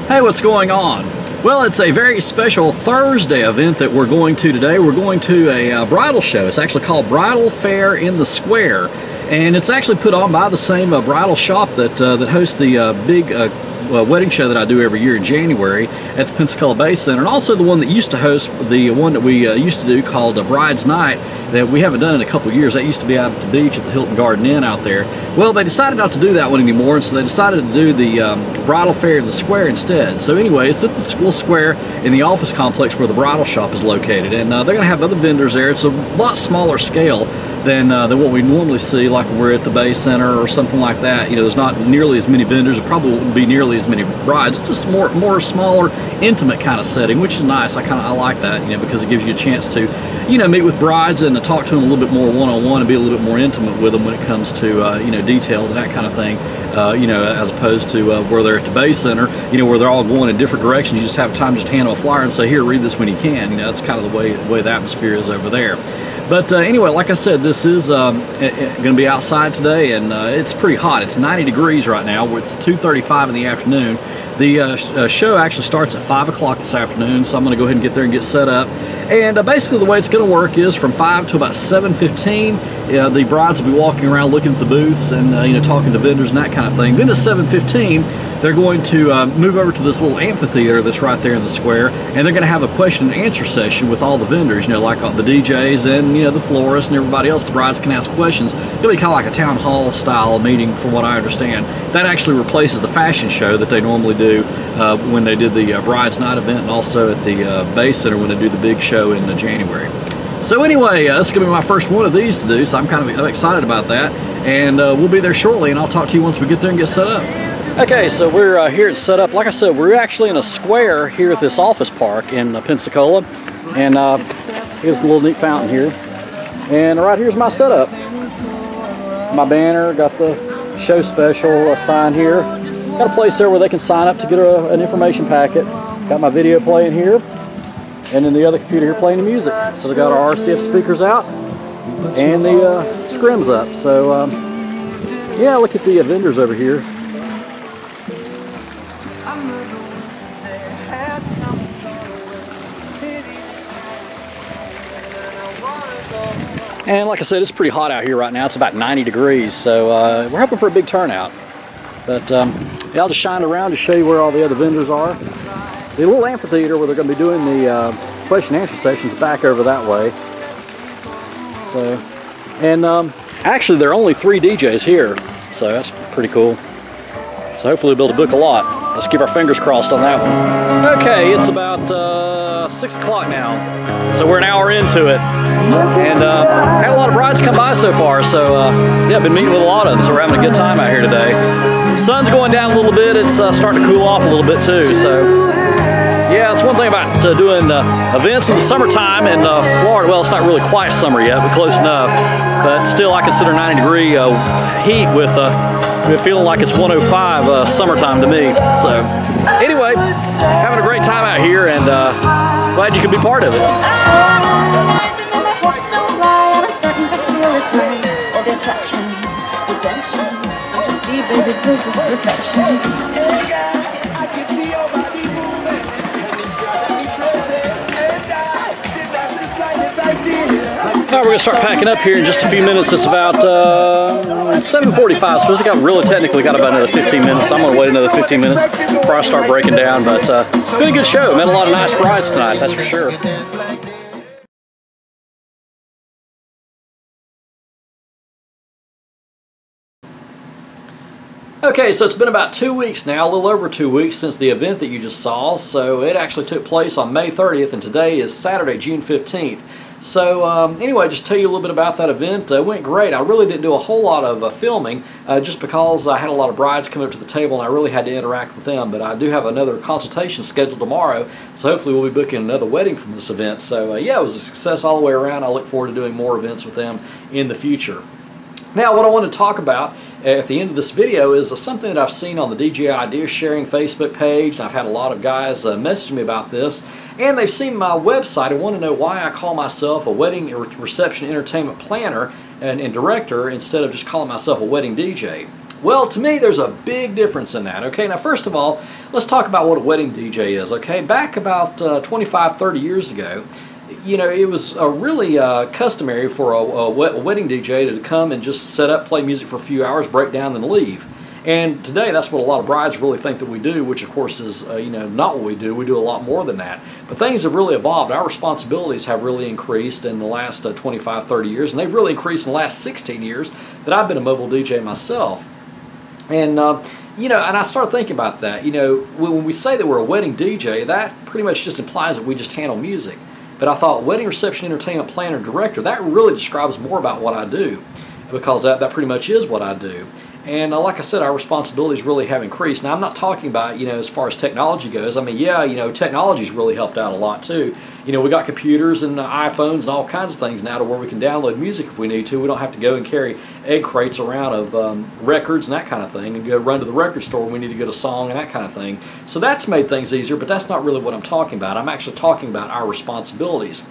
Hey, what's going on? Well, it's a very special Thursday event that we're going to today. We're going to a bridal show. It's actually called Bridal Fair in the Square, and it's actually put on by the same bridal shop that hosts the big wedding show that I do every year in January at the Pensacola Bay Center, and also the one that used to host the one that we used to do called Bride's Night that we haven't done in a couple of years. That used to be out at the beach at the Hilton Garden Inn out there. Well, they decided not to do that one anymore, and so they decided to do the Bridal Fair in the Square instead. So anyway, it's at the school square in the office complex where the bridal shop is located, and they're going to have other vendors there. It's a lot smaller scale than what we normally see, like we're at the Bay Center or something like that. You know, there's not nearly as many vendors. There probably wouldn't be nearly as many brides. It's just more smaller, intimate kind of setting, which is nice. I like that, you know, because it gives you a chance to, you know, meet with brides and to talk to them a little bit more one-on-one and be a little bit more intimate with them when it comes to you know, detail and that kind of thing. You know, as opposed to where they're at the Bay Center, you know, where they're all going in different directions. You just have time to just hand them a flyer and say, here, read this when you can. You know, that's kind of the way the atmosphere is over there. But anyway, like I said, this is going to be outside today, and it's pretty hot. It's 90 degrees right now. It's 2:35 in the afternoon. The show actually starts at 5 o'clock this afternoon, so I'm going to go ahead and get there and get set up. And basically the way it's going to work is from 5 to about 7:15, the brides will be walking around looking at the booths and you know, talking to vendors and that kind of thing. Then at 7:15, they're going to move over to this little amphitheater that's right there in the square, and they're going to have a question and answer session with all the vendors, you know, like the DJs and, you know, the florists and everybody else. The brides can ask questions. It'll be kind of like a town hall style meeting from what I understand. That actually replaces the fashion show that they normally do when they did the Bride's Night event, and also at the Bay Center when they do the big show in January. So anyway, this is going to be my first one of these to do, so I'm kind of excited about that. And we'll be there shortly, and I'll talk to you once we get there and get set up. Okay, so we're here at set up. Like I said, we're actually in a square here at this office park in Pensacola, and here's a little neat fountain here. And right here's my setup. My banner, got the show special sign here. Got a place there where they can sign up to get an information packet. Got my video playing here, and then the other computer here playing the music. So we got our RCF speakers out and the scrims up. So yeah, look at the vendors over here. And like I said, it's pretty hot out here right now. It's about 90 degrees, so we're hoping for a big turnout. But yeah, I'll just shine around to show you where all the other vendors are. The little amphitheater where they're going to be doing the question and answer sessions back over that way. So, and actually there are only 3 DJs here, so that's pretty cool. So hopefully we'll be able to book a lot. Let's keep our fingers crossed on that one. Okay, it's about 6 o'clock now, so we're an hour into it. And had a lot of brides come by so far, so yeah, I've been meeting with a lot of them, so we're having a good time out here today. The sun's going down a little bit. It's starting to cool off a little bit too, so yeah, that's one thing about doing events in the summertime in Florida. Well, it's not really quite summer yet, but close enough. But still, I consider 90-degree heat with feeling like it's 105 summertime to me. So anyway, having a great time out here, and glad you could be part of it. It's right, all the attraction, the tension. Don't you see, baby, this is perfection. Alright, we're going to start packing up here in just a few minutes. It's about 7:45, so we got really technically got about another 15 minutes. I'm going to wait another 15 minutes before I start breaking down, but it's been a good show. Met a lot of nice brides tonight, that's for sure. Okay, so it's been about 2 weeks now, a little over 2 weeks since the event that you just saw. So it actually took place on May 30th, and today is Saturday, June 15th. So anyway, just tell you a little bit about that event. It went great. I really didn't do a whole lot of filming just because I had a lot of brides come up to the table and I really had to interact with them. But I do have another consultation scheduled tomorrow, so hopefully we'll be booking another wedding from this event. So yeah, it was a success all the way around. I look forward to doing more events with them in the future. Now, what I want to talk about at the end of this video is something that I've seen on the DJ Idea Sharing Facebook page, and I've had a lot of guys message me about this, and they've seen my website and want to know why I call myself a wedding reception entertainment planner and director instead of just calling myself a wedding DJ. Well, to me, there's a big difference in that. Okay, now first of all, let's talk about what a wedding DJ is. Okay, back about 25, 30 years ago, you know, it was really customary for a wedding DJ to come and just set up, play music for a few hours, break down, and leave. And today, that's what a lot of brides really think that we do, which of course is, you know, not what we do. We do a lot more than that. But things have really evolved. Our responsibilities have really increased in the last 25, 30 years, and they've really increased in the last 16 years that I've been a mobile DJ myself. And, you know, and I started thinking about that. You know, when we say that we're a wedding DJ, that pretty much just implies that we just handle music. But I thought wedding reception entertainment planner director, that really describes more about what I do, because that pretty much is what I do. And like I said, our responsibilities really have increased. Now, I'm not talking about, you know, as far as technology goes. I mean, yeah, you know, technology's really helped out a lot too. You know, we got computers and iPhones and all kinds of things now to where we can download music if we need to. We don't have to go and carry egg crates around of records and that kind of thing and go run to the record store when we need to get a song and that kind of thing. So that's made things easier, but that's not really what I'm talking about. I'm actually talking about our responsibilities.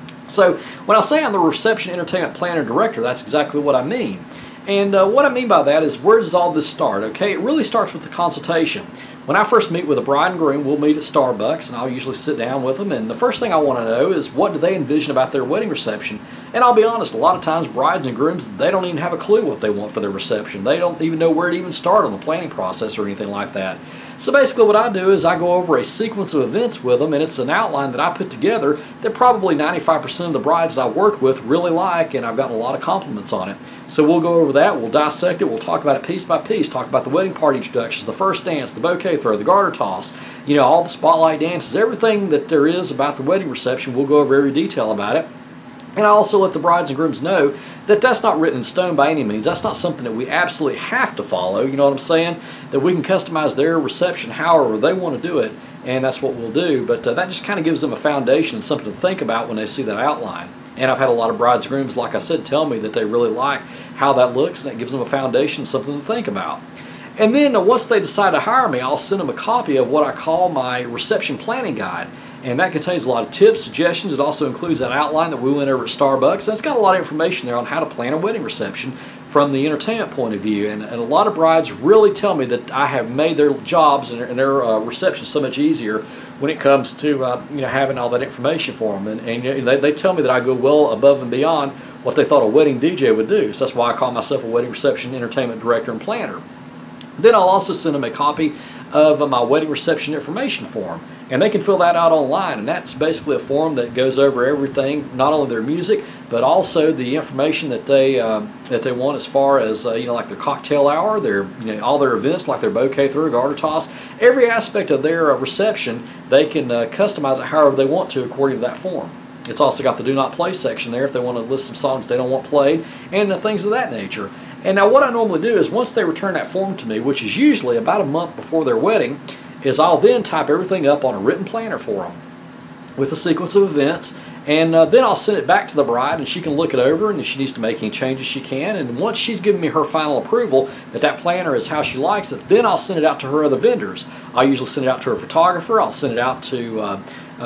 So when I say I'm the reception entertainment planner director, that's exactly what I mean. And what I mean by that is, where does all this start? Okay, it really starts with the consultation. When I first meet with a bride and groom, we'll meet at Starbucks, and I'll usually sit down with them, and the first thing I want to know is, what do they envision about their wedding reception? And I'll be honest, a lot of times brides and grooms, they don't even have a clue what they want for their reception. They don't even know where to even start on the planning process or anything like that. So basically what I do is I go over a sequence of events with them, and it's an outline that I put together that probably 95% of the brides that I work with really like, and I've gotten a lot of compliments on it. So we'll go over that, we'll dissect it, we'll talk about it piece by piece, talk about the wedding party introductions, the first dance, the bouquet throw, the garter toss, you know, all the spotlight dances, everything that there is about the wedding reception. We'll go over every detail about it. And I also let the brides and grooms know that that's not written in stone by any means. That's not something that we absolutely have to follow, you know what I'm saying? That we can customize their reception however they want to do it, and that's what we'll do. But that just kind of gives them a foundation and something to think about when they see that outline. And I've had a lot of brides and grooms, like I said, tell me that they really like how that looks, and it gives them a foundation, something to think about. And then once they decide to hire me, I'll send them a copy of what I call my reception planning guide. And that contains a lot of tips, suggestions. It also includes that outline that we went over at Starbucks. And it's got a lot of information there on how to plan a wedding reception from the entertainment point of view. And a lot of brides really tell me that I have made their jobs and their reception so much easier when it comes to you know, having all that information for them. And you know, they tell me that I go well above and beyond what they thought a wedding DJ would do. So that's why I call myself a wedding reception entertainment director and planner. Then I'll also send them a copy of my wedding reception information form, and they can fill that out online, and that's basically a form that goes over everything, not only their music but also the information that they want as far as you know, like their cocktail hour, their, you know, all their events like their bouquet throw, garter toss, every aspect of their reception. They can customize it however they want to according to that form. It's also got the do not play section there if they want to list some songs they don't want played and things of that nature. And now what I normally do is, once they return that form to me, which is usually about a month before their wedding, is I'll then type everything up on a written planner for them with a sequence of events, and then I'll send it back to the bride, and she can look it over, and if she needs to make any changes she can. And once she's given me her final approval that that planner is how she likes it, then I'll send it out to her other vendors. I'll usually send it out to her photographer, I'll send it out to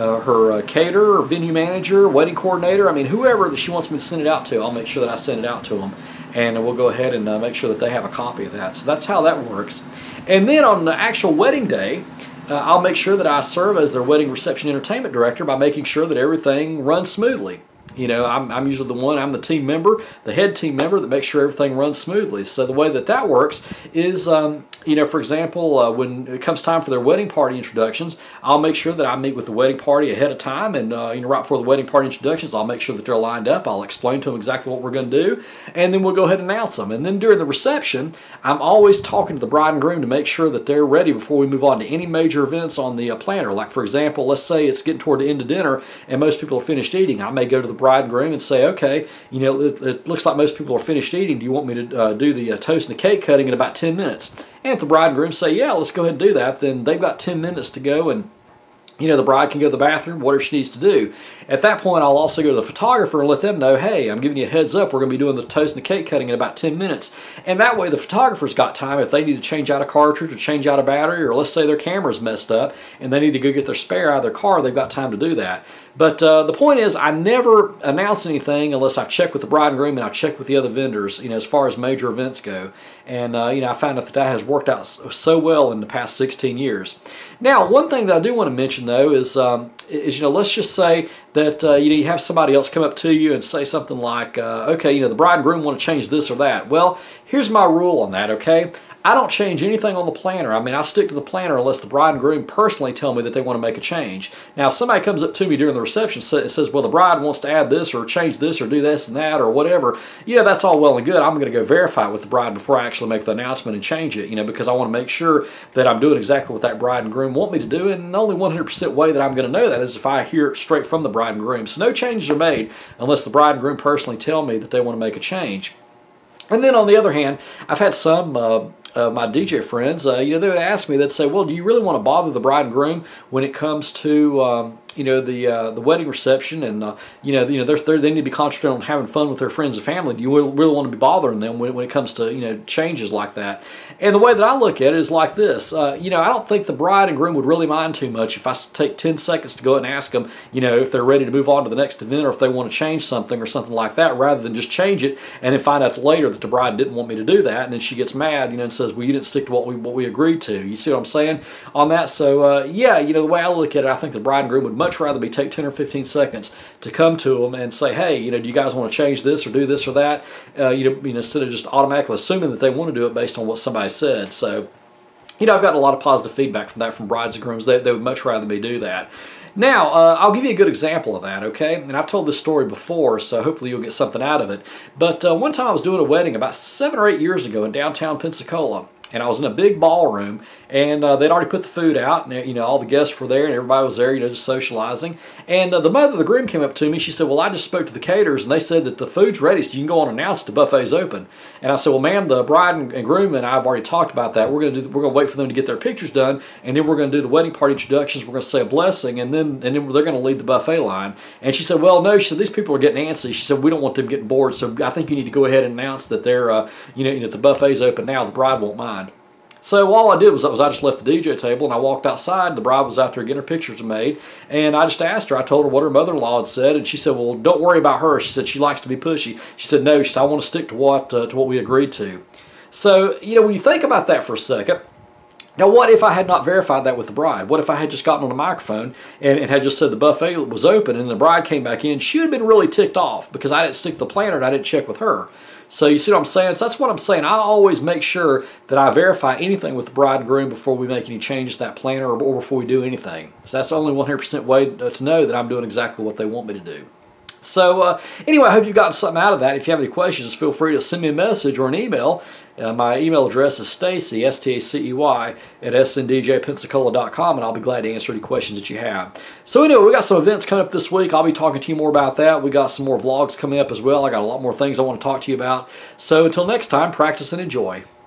her caterer, venue manager, wedding coordinator. I mean, whoever that she wants me to send it out to, I'll make sure that I send it out to them, and we'll go ahead and make sure that they have a copy of that. So that's how that works. And then on the actual wedding day, I'll make sure that I serve as their wedding reception entertainment director by making sure that everything runs smoothly. You know, I'm usually the one, I'm the team member, the head team member that makes sure everything runs smoothly. So the way that that works is, you know, for example, when it comes time for their wedding party introductions, I'll make sure that I meet with the wedding party ahead of time, and you know, right before the wedding party introductions, I'll make sure that they're lined up. I'll explain to them exactly what we're going to do, and then we'll go ahead and announce them. And then during the reception, I'm always talking to the bride and groom to make sure that they're ready before we move on to any major events on the planner. Like, for example, let's say it's getting toward the end of dinner and most people are finished eating. I may go to the bride and groom and say, okay, you know, it looks like most people are finished eating. Do you want me to do the toast and the cake cutting in about 10 minutes? And if the bride and groom say, yeah, let's go ahead and do that, then they've got 10 minutes to go and the bride can go to the bathroom, whatever she needs to do. At that point, I'll also go to the photographer and let them know, hey, I'm giving you a heads up, we're going to be doing the toast and the cake cutting in about 10 minutes. And that way the photographer's got time if they need to change out a cartridge or change out a battery, or let's say their camera's messed up and they need to go get their spare out of their car, they've got time to do that. But the point is, I never announce anything unless I've checked with the bride and groom and I've checked with the other vendors, as far as major events go. And, I found out that has worked out so well in the past 16 years. Now, one thing that I do want to mention, though, is let's just say that, you have somebody else come up to you and say something like, okay, the bride and groom want to change this or that. Well, here's my rule on that, okay? I don't change anything on the planner. I mean, I stick to the planner unless the bride and groom personally tell me that they want to make a change. Now, if somebody comes up to me during the reception and says, well, the bride wants to add this or change this or do this and that or whatever, that's all well and good. I'm going to go verify it with the bride before I actually make the announcement and change it, because I want to make sure that I'm doing exactly what that bride and groom want me to do. And the only 100% way that I'm going to know that is if I hear it straight from the bride and groom. So no changes are made unless the bride and groom personally tell me that they want to make a change. And then on the other hand, I've had some my DJ friends, they would ask me, they'd say, well, do you really want to bother the bride and groom when it comes to, the wedding reception, and, they need to be concentrating on having fun with their friends and family. Do you really want to be bothering them when it comes to, changes like that? And the way that I look at it is like this. I don't think the bride and groom would really mind too much if I take 10 seconds to go and ask them, if they're ready to move on to the next event or if they want to change something or something like that, rather than just change it and then find out later that the bride didn't want me to do that, and then she gets mad, and says, well, you didn't stick to what we agreed to. You see what I'm saying on that? So, the way I look at it, I think the bride and groom would much rather me take 10 or 15 seconds to come to them and say, hey, do you guys want to change this or do this or that? Instead of just automatically assuming that they want to do it based on what somebody said. So, I've gotten a lot of positive feedback from that from brides and grooms. They would much rather me do that. Now, I'll give you a good example of that, okay? And I've told this story before, so hopefully you'll get something out of it. But one time I was doing a wedding about 7 or 8 years ago in downtown Pensacola. And I was in a big ballroom, and they'd already put the food out, and all the guests were there, and everybody was there, just socializing. And the mother of the groom came up to me. She said, well, I just spoke to the caterers, and they said that the food's ready, so you can go on and announce the buffet's open. And I said, well, ma'am, the bride and groom and I have already talked about that. We're going to wait for them to get their pictures done, and then we're going to do the wedding party introductions. We're going to say a blessing, and then they're going to lead the buffet line. And she said, well, no, she said, these people are getting antsy. She said, we don't want them getting bored, so I think you need to go ahead and announce that they're, the buffet's open now. The bride won't mind. So all I did was I just left the DJ table and I walked outside. The bride was out there getting her pictures made, and I just asked her. I told her what her mother-in-law had said, and she said, well, don't worry about her. She said she likes to be pushy. She said, no, she said, I want to stick to what we agreed to. So, when you think about that for a second, now what if I had not verified that with the bride? What if I had just gotten on the microphone and had just said the buffet was open and the bride came back in? She would have been really ticked off because I didn't stick to the planner and I didn't check with her. So you see what I'm saying? So that's what I'm saying. I always make sure that I verify anything with the bride and groom before we make any changes to that planner or before we do anything. So that's the only 100% way to know that I'm doing exactly what they want me to do. So anyway, I hope you've gotten something out of that. If you have any questions, feel free to send me a message or an email. My email address is Stacey, S-T-A-C-E-Y, at sndjpensacola.com, and I'll be glad to answer any questions that you have. So anyway, we got some events coming up this week. I'll be talking to you more about that. We got some more vlogs coming up as well. I got a lot more things I want to talk to you about. So until next time, practice and enjoy.